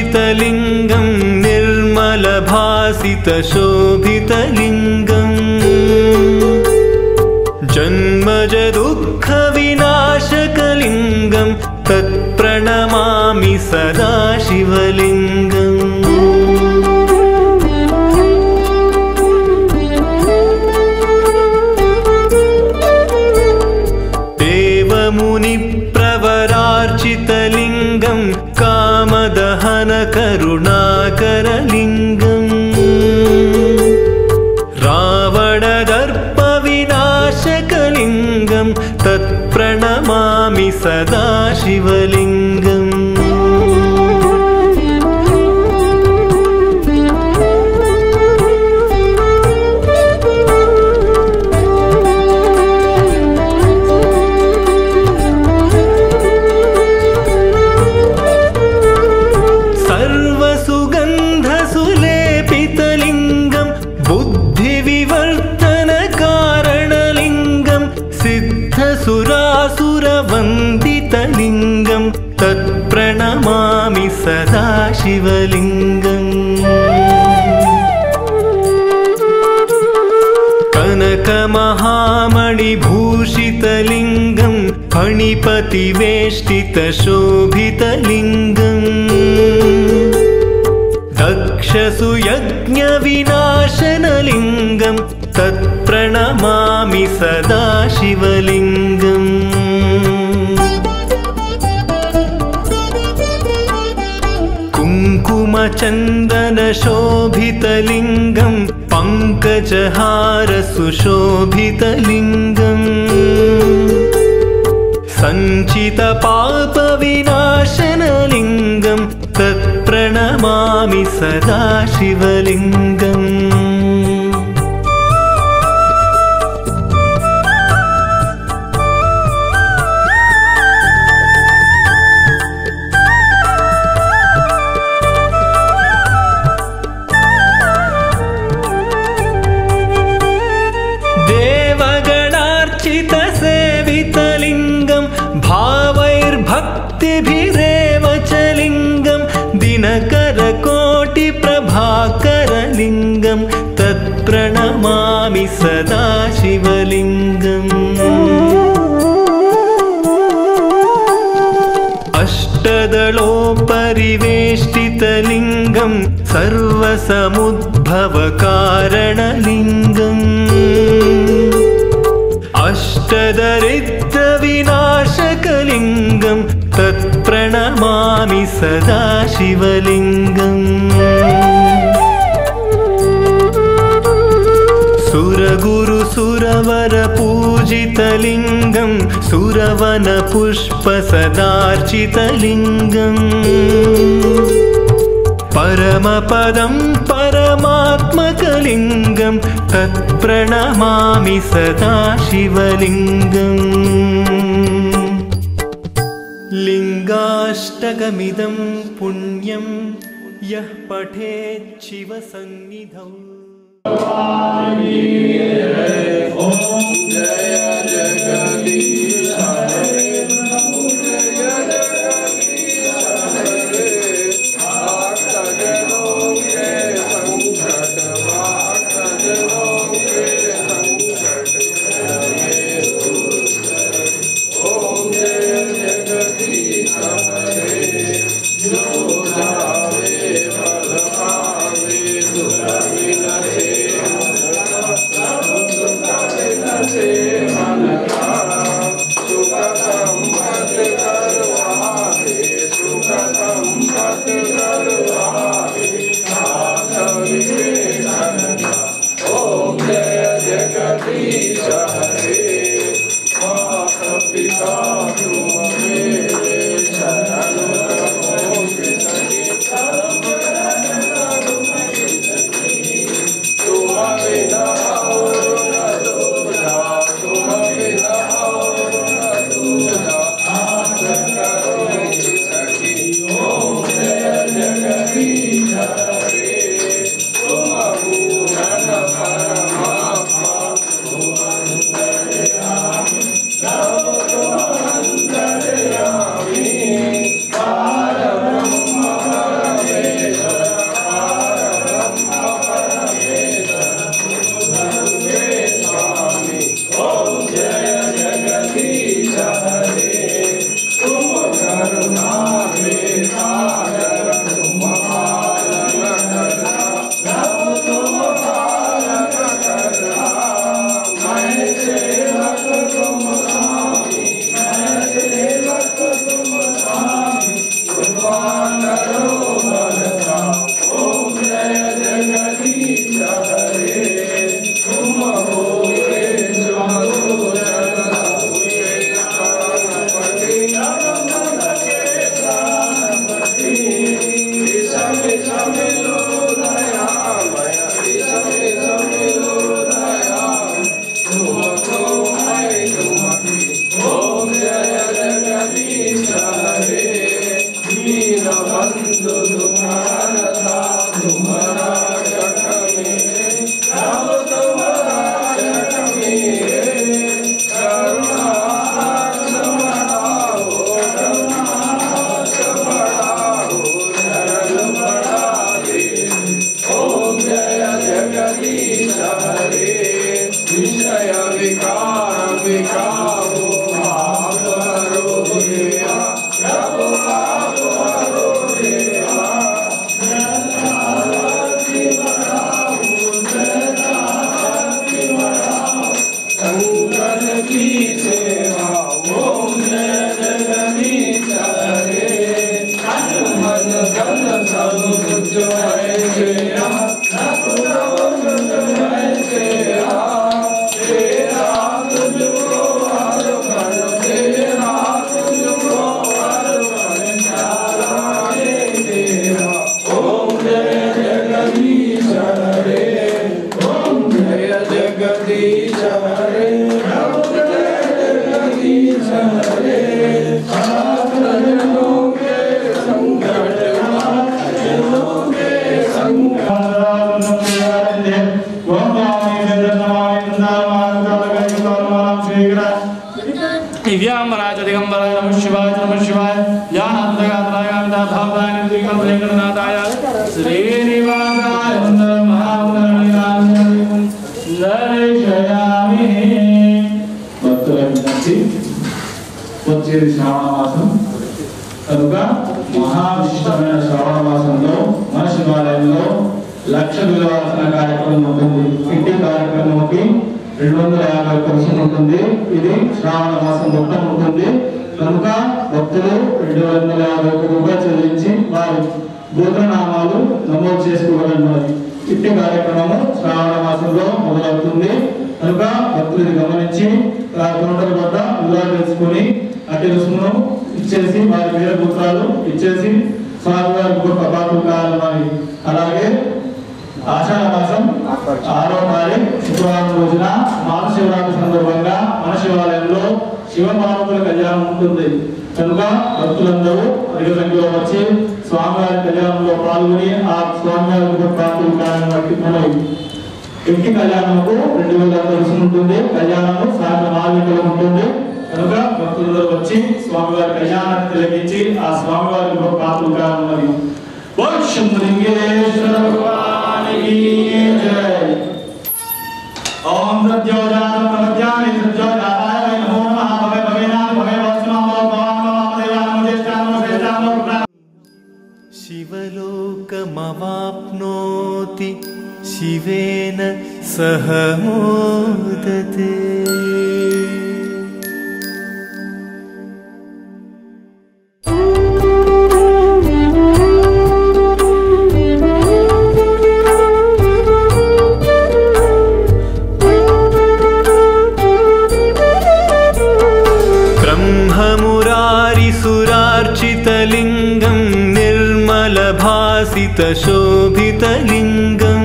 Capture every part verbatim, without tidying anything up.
निर्मलभासितलिङ्गं निर्मलभासितशोभितलिङ्गम् जन्मज दुःखविनाशकलिङ्गं तत्प्रणमामि सदा शिवलिङ्गम्। देवमुनिप्रवरार्चितलिङ्गं कामदहनकरुणाकरलिङ्गम् रावणदर्पविनाशकलिङ्गं तत्प्रणमामि सदा शिवलिङ्गम्। सर्वसुगन्धसुलेपितलिङ्गं बुद्धिविवर्धनकारणलिङ्गं सिद्धसुरासुरवन्दितलिङ्गं तत्प्रणमामि सदा शिवलिङ्गम्। कनकमहामणिभूषितलिङ्गं फणिपतिवेष्टितशोभितलिङ्गम् दक्षसुयज्ञविनाशनलिङ्गं तत्प्रणमामि सदा शिवलिङ्गम्। कुङ्कुमचन्दनशोभितलिङ्गं पङ्कजहारसुशोभितलिङ्गम् सञ्चितपापविनाशनलिङ्गं तत्प्रणमामि सदा शिवलिङ्गम्। देवगणार्चितसेवितलिङ्गं भावैर्भक्तिभिरेव च लिङ्गं दिनकरकोटिप्रभाकरलिङ्गं तत्प्रणमामि सदा शिवलिङ्गम्। अष्टदलोपरिवेष्टितलिङ्गं सर्वसमुद्भवकारणलिङ्गम् अष्टदरिद्रविनाशकलिङ्गं तत्प्रणमामि सदा शिवलिङ्गम्। सुरगुरुसुरवरपूजितलिङ्गं सुरवनपुष्पसदार्चितलिङ्गम् परमपदं परमात्मकलिङ्गं तत्प्रणमामि सदा शिवलिङ्गम्। लिङ्गाष्टकमिदं पुण्यं यः पठेत् शिवसन्निधौ। ॐ जय जगदीश हरे नमो जय जगदीश हरे भक्तजनों के संकट भक्तजनों के संकट हरे ओम जय जगदीश हरे जो जावे फल पावे दुख विनसे मन दिव्यांबराज दिगंबराय नमः शिवाय नमः शिवाय ज्ञानानंदगात्राय भावदाय निर्विकल्प वेंकटनाथाय श्रीनिवासाय वंदे महावंदनीयामि नरेशयामि। భక్తులందరికీ వచ్చేది శ్రావణ మాసం కనుక మహావిశిష్టమైన శ్రావణ మాసంలో మన శివాలయంలో లక్ష విలువాల్సిన కార్యక్రమం ఉంటుంది. ఇంటి కార్యక్రమంకి రెండు వందల యాభై పర్సెంట్ ఉంటుంది. ఇది శ్రావణ మాసం మొత్తం ఉంటుంది కనుక భక్తులు రెండు వందల యాభై ఒక్క రూపాయలు చెల్లించి వారి గోత్రనామాలు నమోదు చేసుకోవాలన్నది. ఇంటి కార్యక్రమము శ్రావణ మాసంలో మొదలవుతుంది కనుక భక్తులు గమనించి కౌంటర్ వద్ద వివరాలు తెలుసుకొని అట్టి రుసుమును ఇచ్చేసి వారి వేరే గోత్రాలు ఇచ్చేసి స్వామివారి గొప్ప పాత్రలు కావాలని. అలాగే ఆషాఢ మాసం ఆరో తారీఖు శుక్రవారం రోజున మహాశివరాత్రి సందర్భంగా మన శివాలయంలో శివపార్వతుల కళ్యాణం ఉంటుంది కనుక భక్తులందరూ అధిక సంఖ్యలో వచ్చి స్వామివారి కళ్యాణంలో పాల్గొని ఆ స్వామివారి పాత్రలు కావాలని. ఇంటి కళ్యాణంకు రెండు వేల రుసుము ఉంటుంది. కళ్యాణము సాయంత్రం ఆరు గంటలకు ఉంటుంది కనుక భక్తులందరూ వచ్చి స్వామివారి కళ్యాణాన్ని తిలకించి ఆ స్వామివారి పాత్రలు కావాలని. శంభులింగేశ్వర భగవానికి జై. ఓం సత్యోజాత ప్రమధ్యామి సత్యోజాతాయ నమో నమః. భవే భవేనాథ భవే వస్మామో భవామో దేవానమో జ్యేష్ఠానమో శ్రేష్ఠానమో शिवलोकमवाप्नोति शिवेन सह मोदते। ब्रह्ममुरारिसुरार्चितलिङ्गं निर्मलभासितशोभितलिङ्गम्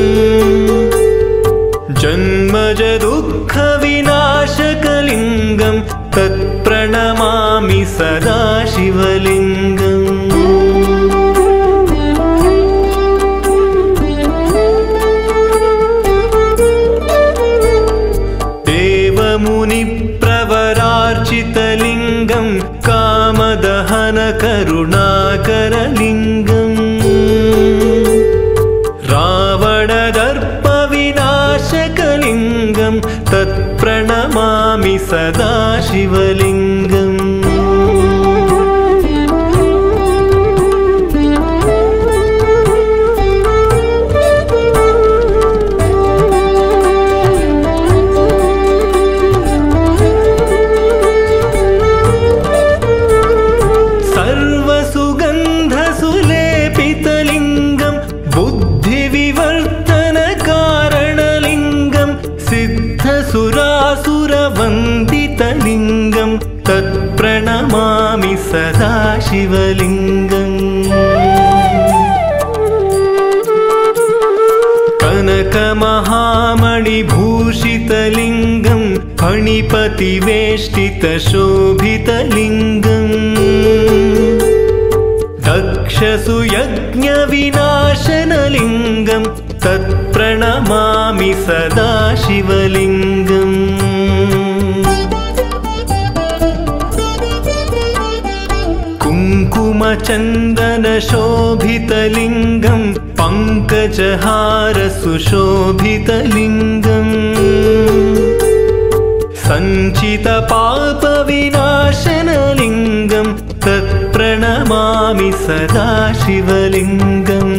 जन्मजदुःखविनाशकलिङ्गं तत्प्रणमामि सदा शिवलिङ्गम्। देवमुनिप्रवरार्चितलिङ्गं कामदहनकरुणाकरलिङ्गम् रावणदर्पविनाशकलिङ्गं तत्प्रणमामि सदा शिवलिङ्गम्। सर्वसुगन्धसुलेपितलिङ्गं बुद्धिविवर्तनकारणलिङ्गं सिद्धसुरासुरवन्दितलिङ्गं तत्प्रणमामि सदा शिवलिङ्गम्। कनकमहामणिभूषितलिङ्गं फणिपतिवेष्टितशोभितलिङ्गम् दक्ष राजसूयज्ञविनाशनलिङ्गं तत्प्रणमामि सदा शिवलिङ्गम् कुङ्कुमचन्दनशोभितलिङ्गं पङ्कजहारसुशोभितलिङ्गम् सञ्चितपापविनाशनलिङ्गं तत्प्रणमामि सदा शिवलिङ्गम्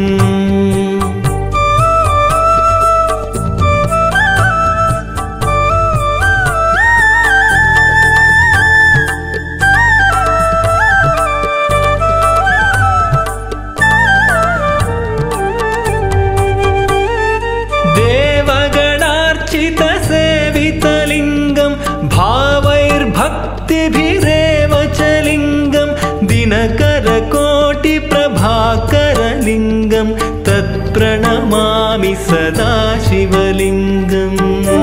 देवगणार्चितसेवितलिङ्गं भावैर्भक्तिभिरेव च लिङ्गं दिनकरकोटिप्रभाकरलिङ्गं तत्प्रणमामि सदा शिवलिङ्गम्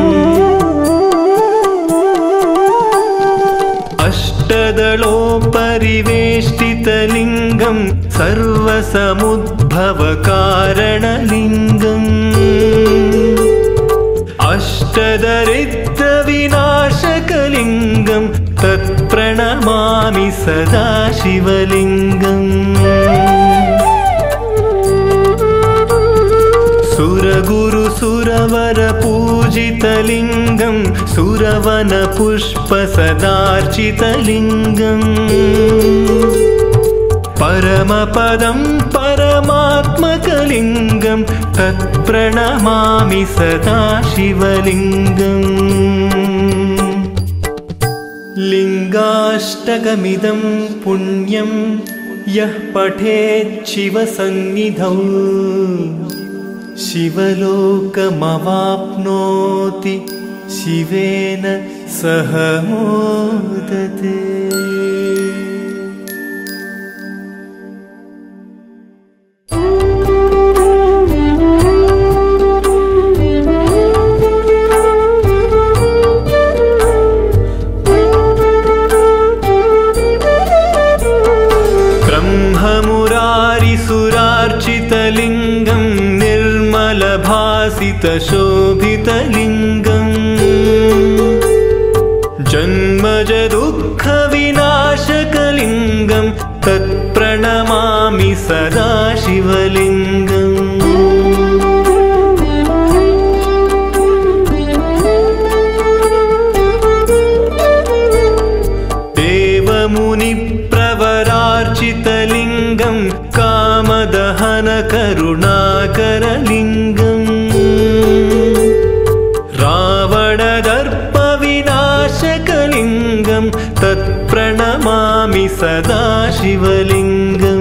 अष्टदलोपरिवेष्टितलिङ्गं सर्वसमुद्भवकारणलिङ्गम् अष्टदरिद्रविनाशकलिङ्गं तत्प्रणमामि सदा शिवलिङ्गम् सुरगुरुसुरवरपूजितलिङ्गं सुरवनपुष्पसदार्चितलिङ्गम् परमपदं परमात्मकलिङ्गं तत्प्रणमामि सदा शिवलिङ्गम् लिङ्गाष्टकमिदं पुण्यं यः पठेत् शिवसन्निधौ शिवलोकमवाप्नोति शिवेन सह मोदते। ब्रह्ममुरारिसुरार्चितलिङ्गं निर्मलभासितशोभितलिङ्गम् जन्मजदुःखविनाशकलिङ्गं तत्प्रणमामि सदा शिवलिङ्गम् देवमुनिप्रवरार्चितलिङ्गं कामदहनकरुणाकरलिङ्गम् रावणदर्पविनाशकलिङ्गं तत्प्रणमामि सदा शिवलिङ्गम्